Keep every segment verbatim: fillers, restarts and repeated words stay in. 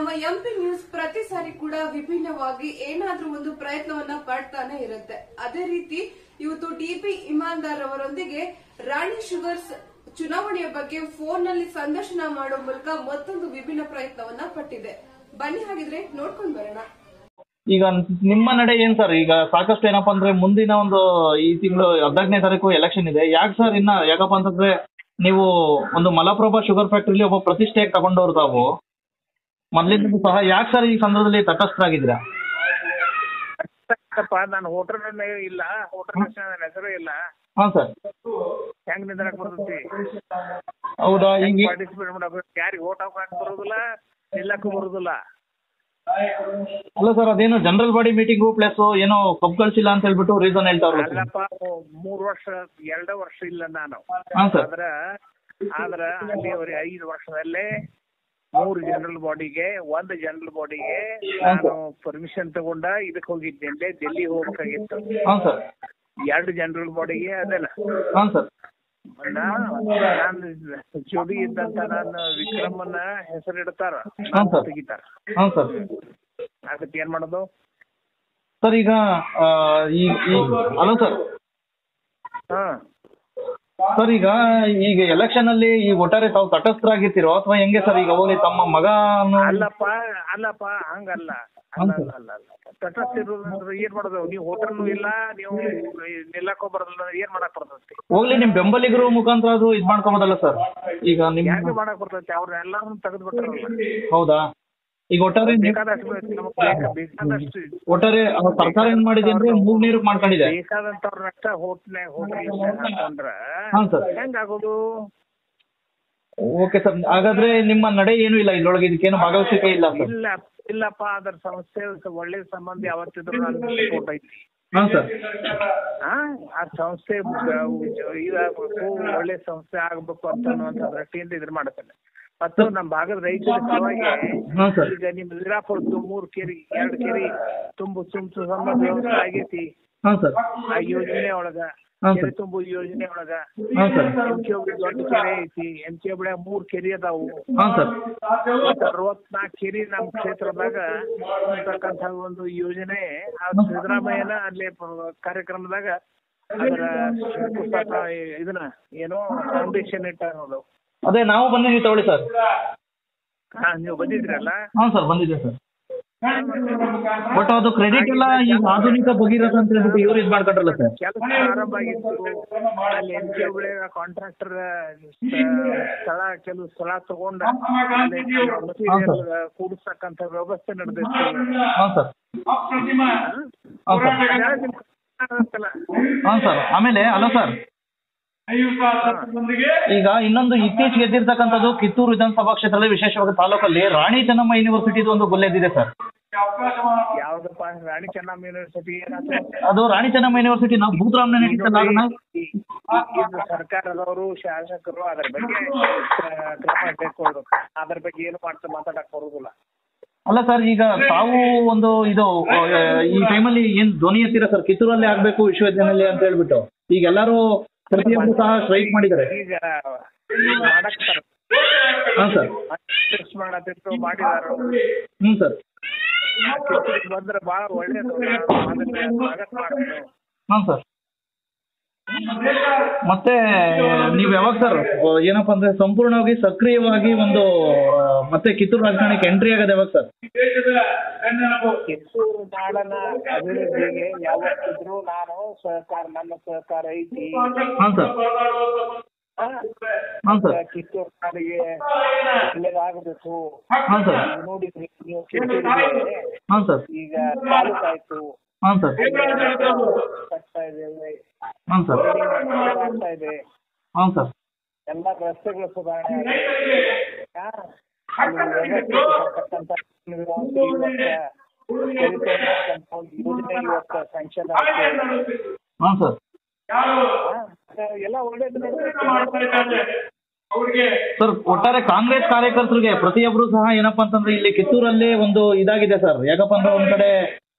ನಮ್ಮ MP news ಪ್ರತಿ ಸಾರಿ ಕೂಡ ವಿಭಿನ್ನವಾಗಿ ಏನಾದ್ರೂ ಒಂದು ಪ್ರಯತ್ನವನ್ನ ಪಡ್ತಾನೆ ಇರುತ್ತೆ. ಅದೇ ರೀತಿ ಇವತ್ತು ಟಿಪಿ ಇಮಾನ್ದಾರ್ ಅವರೊಂದಿಗೆ ರಾಣಿ ಶುಗರ್ಸ್ ಚುನಾವಣೆಯ ಬಗ್ಗೆ ಫೋನ್ ನಲ್ಲಿ ಸಂದರ್ಶನ ಮಾಡುವ ಮೂಲಕ ಮತ್ತೊಂದು ವಿಭಿನ್ನ ಪ್ರಯತ್ನವನ್ನ ಪಟ್ಟಿದೆ. ಬನ್ನಿ ಹಾಗಿದ್ರೆ ನೋಡ್ಕೊಂಡ್ ಬರೋಣ. ಈಗ ನಿಮ್ಮ ನಡೆ ಏನ್ ಸರ್? ಈಗ ಸಾಕಷ್ಟು ಏನಪ್ಪಾ ಅಂದ್ರೆ ಮುಂದಿನ ಒಂದು ಈ ತಿಂಗಳು ಹದಿನಾಲ್ಕನೇ ತಾರೀಕು ಎಲೆಕ್ಷನ್ ಇದೆ. ಯಾಕೆ ಸರ್ ಇನ್ನ ಯಾಕಪ್ಪ ಅಂತಂದ್ರೆ ನೀವು ಒಂದು ಮಲಪ್ರಭಾ ಶುಗರ್ ಫ್ಯಾಕ್ಟ್ರಿಲಿ ಒಬ್ಬ ಪ್ರತಿಷ್ಠೆಯಾಗಿ ತಗೊಂಡವ್ರು ತಾವು ಮೊದ್ಲಿಂದ ಸಹ. ಯಾಕೆ ಸರ್ ಈ ಸಂದರ್ಭದಲ್ಲಿ ತಟಸ್ಥರಾಗಿದ್ದೀರಾ? ನಾನು ಹೋಟೆಲ್ ಇಲ್ಲ, ಹೋಟೆಲ್ ಹೆಸರು ಇಲ್ಲ. ಹಾ ಸರ್. ಹೆಂಗ್ ನಿಂದ್ರಕ್ ಬರ್ತೈತಿ? ಹೌದಾ? ಈಗ ಪಾರ್ಟಿಸಿಪೇಟ್ ಮಾಡಕ್ ಯಾರಿಗೆ ಓಟ್ ಹಾಕಕ್ ಬರೋದಿಲ್ಲ, ನಿಲ್ಲಕ್ಕೂ ಬರೋದಿಲ್ಲ. ಅಲ್ಲ ಸರ್, ಅದೇನು ಜನರಲ್ ಬಾಡಿ ಮೀಟಿಂಗು ಪ್ಲಸ್ ಏನೋ ಕಬ್ಬು ಕಳ್ಸಿಲ್ಲ ಅಂತ ಹೇಳ್ಬಿಟ್ಟು ರೀಸನ್ ಹೇಳ್ತಾವ್ರಲ್ಲ. ಅಲ್ಲಪ್ಪ, ಮೂರ್ ವರ್ಷ ಎರಡೇ ವರ್ಷ ಇಲ್ಲ ನಾನು. ಹಾ ಸರ್. ಆದ್ರ ಆದ್ರ ಅಲ್ಲಿವರೆಗೆ ಐದು ವರ್ಷದಲ್ಲೇ ಮೂರು ಜನರಲ್ ಬಾಡಿಗೆ ಒಂದು ಜನರಲ್ ಬಾಡಿಗೆ ನಾನು ಪರ್ಮಿಷನ್ ತಗೊಂಡ ಇದಕ್ ಹೋಗಿದ್ದೆ, ಡೆಲ್ಲಿ ಹೋಗ್ಬೇಕಾಗಿತ್ತು. ಹಾ ಸರ್. ಎರಡು ಜನರಲ್ ಬಾಡಿಗೆ ಅದೆಲ್ಲ. ಹಾ ಸರ್. ನಾನು ಜೋಡಿ ಇದ್ದಂತ ನಾನು ವಿಕ್ರಮನ್ನ ಹೆಸರಿಡ್ತಾರ, ತೆಗಿತಾರ. ಹಾ ಸರ್. ಅದಕ್ಕೆ ಏನ್ ಮಾಡೋದು ಸರ್? ಈಗ ಹಲೋ ಸರ್. ಹಾ ಸರ್, ಈಗ ಈಗ ಎಲೆಕ್ಷನ್ ಅಲ್ಲಿ ಈ ಒಟ್ಟಾರೆ ತಾವು ತಟಸ್ಥರಾಗಿರ್ತೀರೋ ಅಥವಾ ಹೆಂಗೆ ಸರ್? ಈಗ ಹೋಗಿ ತಮ್ಮ ಮಗ ಅಲ್ಲಪ್ಪ ಅಲ್ಲಪ್ಪ ಹಂಗಲ್ಲ ಅಲ್ಲ ತಟಸ್ಥ ಇರೋದಂದ್ರೆ ಏನ್ ಮಾಡೋದು? ನೀವು ಹೋಟೆಲ್ನು ಇಲ್ಲ, ನೀವು ನಿಲ್ಲಕ್ಕೋ ಬರೋದಿಲ್ಲ, ಏನ್ ಮಾಡಕ್ ಬರ್ತೈತಿ? ಹೋಗ್ಲಿ, ನಿಮ್ ಬೆಂಬಲಿಗರು ಮುಖಾಂತರ ಅದು ಇದ್ ಮಾಡ್ಕೊಂಬೋದಲ್ಲ ಸರ್? ಈಗ ನಿಮ್ ಹೆಂಗ್ ಮಾಡಕ್ ಬರ್ತೈತಿ? ಅವ್ರ ಎಲ್ಲಾರು ತೆಗೆದು ಬಿಟ್ಟಾರಲ್ಲ. ಹೌದಾ? ಈಗ ಒಟ್ಟಾರೆ ಬೇಕಾದಷ್ಟು ಬೇಕಾದಷ್ಟು ಒಟ್ಟಾರೆ ಸರ್ಕಾರ ಏನ್ ಮಾಡಿದೆ ಅಂದ್ರೆ ಮೂರ್ ನೀರು ಮಾಡ್ಕೊಂಡಿದೆ. ಬೇಕಾದಂತವ್ರನ್ನ ಅಷ್ಟ ಹೋಟ್ಲೆ ಹೋಟೆಲ್ ಹಾಕೊಂಡ್ರ ಹೆಂಗಾಗೋದು? Okay sir. ಹಾಗಾದ್ರೆ ನಿಮ್ಮ ನಡೆ ಏನು ಇಲ್ಲ ಇದ್ರೊಳಗೆ? ಇದಕ್ಕೇನು ಭಾಗವಹಿಸಿಕೆ ಇಲ್ಲ ಸರ್? ಇಲ್ಲ ಇಲ್ಲಪ್ಪ, ಅದ್ರ ಸಂಸ್ಥೆ ಒಳ್ಳೆ ಸಂಬಂಧ ಯಾವತ್ತಿದ್ರು ನಾನು ಸಪೋರ್ಟ್ ಐತಿ. ಹಾ ಸರ್. ಆ ಸಂಸ್ಥೆ ಇದಾಗಬೇಕು, ಒಳ್ಳೆ ಸಂಸ್ಥೆ ಆಗ್ಬೇಕು ಅಂತ ಅನ್ನುವಂತ ದೃಷ್ಟಿಯಿಂದ ಇದ್ರ ಮಾಡ್ತೇನೆ. ಮತ್ತು ನಮ್ಮ ಭಾಗದ ರೈತರ ಸಲುವಾಗಿ ಈಗ ನಿಮ್ ವೀರಾಪುರದ್ದು ಮೂರ್ ಕೆರಿ ಎರಡು ಕೆರಿ ತುಂಬು ತುಂಬು ಸಂಬಂಧ ವ್ಯವಸ್ಥೆ ಆಗೈತಿ. ಆ ಯೋಜನೆ ಒಳಗ ಕೆರೆ ತುಂಬು ಯೋಜನೆ ಒಳಗ ಎಂ ಕೆ ಒಬ್ಳಿ ದೊಡ್ಡ ಕೆರೆ ಐತಿ. ಎಂ ಕೆ ಒಬ್ಳಿ ಮೂರ್ ಕೆರಿ ಅದಾವು. ಅರವತ್ನಾಲ್ಕು ಕೆರಿ ನಮ್ ಕ್ಷೇತ್ರದಾಗ ಅಂತಕ್ಕಂತ ಒಂದು ಯೋಜನೆ ಆ ಸಿದ್ದರಾಮಯ್ಯನ ಅಲ್ಲಿ ಕಾರ್ಯಕ್ರಮದಾಗ ಅದರ ಇದನ್ನ ಏನೋ ಫೌಂಡೇಶನ್ ಇಟ್ಟ ಅನ್ನೋದು. ಅದೇ ನಾವು ಬಂದಿದ್ದೀವಿ ತಗೊಳ್ಳಿ ಸರ್. ಹಾ, ನೀವು ಬಂದಿದ್ರಲ್ಲ? ಹಾ ಸರ್, ಬಂದಿದ್ದೆ ಸರ್. ಬಟ್ ಅದು ಕ್ರೆಡಿಟ್ ಎಲ್ಲ ಈಗ ಆಧುನಿಕ ಭಗೀರಥ ಅಂತ ಹೇಳ್ಬಿಟ್ಟು ಇವ್ರು ಇದು ಮಾಡ್ಕೊಂಡ್ರಲ್ಲ ಸರ್. ಕೆಲಸ ಆರಂಭ ಆಗಿತ್ತು ಅಲ್ಲಿ. ಎಂ ಕೆ ಒಬ್ಳಿ ಕಾಂಟ್ರಾಕ್ಟರ್ ಸ್ಥಳ ಕೆಲವು ಸ್ಥಳ ತಗೊಂಡ ಮಟೀರಿಯಲ್ ಕೂಡಿಸ್ತಕ್ಕಂತ ವ್ಯವಸ್ಥೆ ನಡೆದಿತ್ತು. ಹಾ ಸರ್. ಹಾ ಸರ್. ಆಮೇಲೆ ಅಲ್ಲ ಸರ್, ಈಗ ಇನ್ನೊಂದು ಇತ್ತೀಚೆಗೆ ಗೆದ್ದಿರ್ತಕ್ಕಂಥದ್ದು ಕಿತ್ತೂರು ವಿಧಾನಸಭಾ ಕ್ಷೇತ್ರದಲ್ಲಿ ವಿಶೇಷವಾಗಿ ತಾಲೂಕಲ್ಲಿ ರಾಣಿ ಚೆನ್ನಮ್ಮ ಯೂನಿವರ್ಸಿಟಿದು ಒಂದು ಗುಲ್ಲೆದ್ದಿದೆ ಸರ್. ಯಾವ್ದಪ್ಪ ರಾಣಿ ಚೆನ್ನಮ್ಮ ಯೂನಿವರ್ಸಿಟಿ? ಅದು ರಾಣಿ ಚೆನ್ನಮ್ಮ ಯೂನಿವರ್ಸಿಟಿ ನಾವು ಭೂತರಾಮ್ನ ನಡೀತಲ್ಲ, ಸರ್ಕಾರದವರು ಶಾಸಕರು ಅದ್ರ ಬಗ್ಗೆ ಕ್ರಮ ತೆಗೆದುಕೊಳ್ಬೇಕು. ಅದ್ರ ಬಗ್ಗೆ ಏನು ಮಾಡ್ತಾ ಮಾತಾಡಕ್ ಬರುದಿಲ್ಲ. ಅಲ್ಲ ಸರ್, ಈಗ ತಾವು ಒಂದು ಇದು ಈ ಟೈಮಲ್ಲಿ ಏನ್ ಧ್ವನಿ ಎತ್ತೀರಾ ಸರ್? ಕಿತ್ತೂರಲ್ಲೇ ಆಗ್ಬೇಕು ವಿಶ್ವವಿದ್ಯಾನಿಲಯ ಅಂತ ಹೇಳ್ಬಿಟ್ಟು ಈಗ ಎಲ್ಲರೂ ಪ್ರತಿಯೊಬ್ಬರು ಸಹ ಸ್ಟ್ರೈಕ್ ಮಾಡಿದ್ದಾರೆ. ಈಗ ಮಾಡಕ್ತಾರ. ಹಾಂ ಸರ್. ಮಾಡತ್ತಿತ್ತು ಮಾಡಿದಾರ. ಹ್ಞೂ ಸರ್. ಬಂದ್ರೆ ಬಹಳ ಒಳ್ಳೇದು. ಹಾಂ ಸರ್. ಮತ್ತೆ ನೀವು ಯಾವಾಗ ಸರ್ ಏನಪ್ಪಾ ಅಂದ್ರೆ ಸಂಪೂರ್ಣವಾಗಿ ಸಕ್ರಿಯವಾಗಿ ಒಂದು ಮತ್ತೆ ಕಿತ್ತೂರು ರಾಜಕಾರಣಕ್ಕೆ ಎಂಟ್ರಿ ಆಗೋದು ಯಾವಾಗ ಸರ್? ಕಿತ್ತೂರು ನಾಡನ ಅಭಿವೃದ್ಧಿಗೆ ಯಾವತ್ತಿದ್ರು ನಾನು ಸಹಕಾರ, ನನ್ನ ಸಹಕಾರ ಐತಿ. ಹಾಂ ಸರ್. ಹಾಂ ಸರ್. ಕಿತ್ತೂರು ನಾಡಿಗೆ ಒಳ್ಳೇದಾಗಬೇಕು. ಹಾಂ ಸರ್. ನೋಡಿದ್ರಿ ನೀವು ಕಿತ್ತೂರಿಗೆ? ಹಾಂ ಸರ್. ಈಗ ತಾಲೂಕಾಯ್ತು. ಹಾಂ ಸರ್. ಕಟ್ತಾ ಇದ್ದೇವೆ. ಹಾಂ ಸರ್. ಆಗ್ತಾ ಇದೆ. ಹಾಂ ಸರ್. ಎಲ್ಲ ರಸ್ತೆಗಳು ಸುಧಾರಣೆ ಯೋಜನೆ ಇವತ್ತು ಸ್ಯಾಂಕ್ಷನ್ ಆಗಿದೆ. ಹಾಂ ಸರ್. ಎಲ್ಲ ಒಳ್ಳೇದು ಸರ್. ಒಟ್ಟಾರೆ ಕಾಂಗ್ರೆಸ್ ಕಾರ್ಯಕರ್ತರಿಗೆ ಪ್ರತಿಯೊಬ್ಬರು ಸಹ ಏನಪ್ಪಾ ಅಂತಂದ್ರೆ ಇಲ್ಲಿ ಕಿತ್ತೂರಲ್ಲಿ ಒಂದು ಇದಾಗಿದೆ ಸರ್. ಯಾಕಪ್ಪ ಅಂದ್ರೆ ಒಂದ್ ಕಡೆ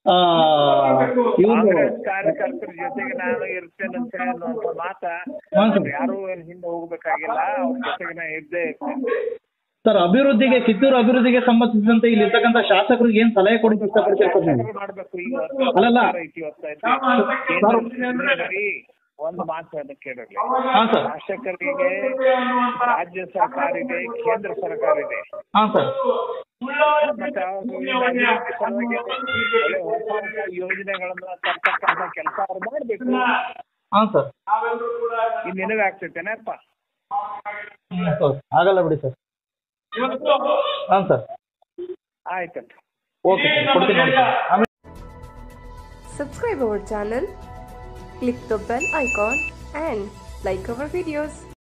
ಕಾರ್ಯಕರ್ತರ ಜೊತೆಗೆ ನಾನು ಇರ್ತೇನಂತ ಅನ್ನುವಂತ ಮಾತ ಯಾರು ಹಿಂದೆ ಹೋಗ್ಬೇಕಾಗಿಲ್ಲ. ಅವ್ರ ಜೊತೆಗೆ ನಾ ಇದ್ದೇ ಇರ್ತೇನೆ. ಸರ್ ಅಭಿವೃದ್ಧಿಗೆ ಕಿತ್ತೂರು ಅಭಿವೃದ್ಧಿಗೆ ಸಂಬಂಧಿಸಿದಂತೆ ಇಲ್ಲಿ ಇರ್ತಕ್ಕಂಥ ಶಾಸಕರಿಗೆ ಏನ್ ಸಲಹೆ ಕೊಡಕ್ಕೆ ಇಷ್ಟಪಡ್ತೀರಾ ಸರ್ ನೀವು? ಮಾಡ್ಬೇಕು ಈಗ ಅಲ್ಲಲ್ಲ. ಐತಿ ಇವತ್ತ ಐತಿ. ಒಂದು ಮಾತು ಅದಕ್ಕೆ ಕೇಳಿರ್ಲಿ, ಹಾ ಸರ್. ಶಾಸಕರಿಗೆ ರಾಜ್ಯ ಸರ್ಕಾರ ಇದೆ, ಕೇಂದ್ರ ಸರ್ಕಾರ ಇದೆ. ಹಾ ಸರ್. ಮತ್ತೆ ಅವ್ರು ಅಭಿವೃದ್ಧಿ ಸಲುವಾಗಿ ಒಳ್ಳೆ ಹೊಸ ಹೊಸ ಯೋಜನೆಗಳನ್ನ ತರ್ತಕ್ಕಂಥ ಕೆಲಸ ಅವ್ರು ಮಾಡ್ಬೇಕು. ಹಾ ಸರ್. ಇನ್ ನಿನಗೆ ಆಗ್ತೈತೇನಪ್ಪ? ಹ್ಮ್ ಸರ್ ಆಗಲ್ಲ ಬಿಡಿ ಸರ್. ಹಾ ಸರ್. ಆಯ್ತಂತ. ಓಕೆ ಸರ್ ಕೊಡ್ತೀನಿ ನೋಡಿ ಸರ್. ಆಮೇಲೆ Subscribe our channel, click the bell icon and like our videos.